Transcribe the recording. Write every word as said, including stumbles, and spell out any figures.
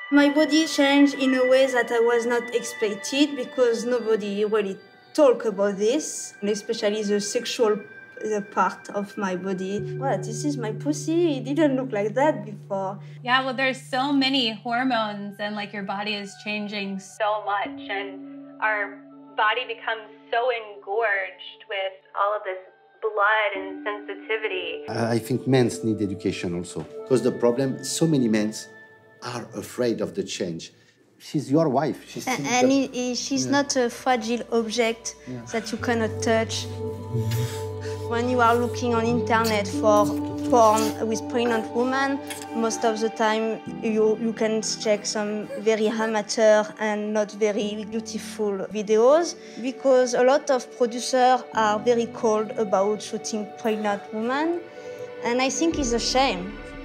My body changed in a way that I was not expected because nobody really talk about this, and especially the sexual the part of my body. What, this is my pussy? It didn't look like that before. Yeah, well, there's so many hormones and like your body is changing so much and our body becomes so engorged with all of this blood and sensitivity. Uh, I think men need education also. Because the problem, so many men are afraid of the change. She's your wife. She's and and he, he, she's yeah. not a fragile object yeah. that you cannot touch. When you are looking on internet for porn with pregnant women, most of the time you, you can check some very amateur and not very beautiful videos because a lot of producers are very cold about shooting pregnant women, and I think it's a shame.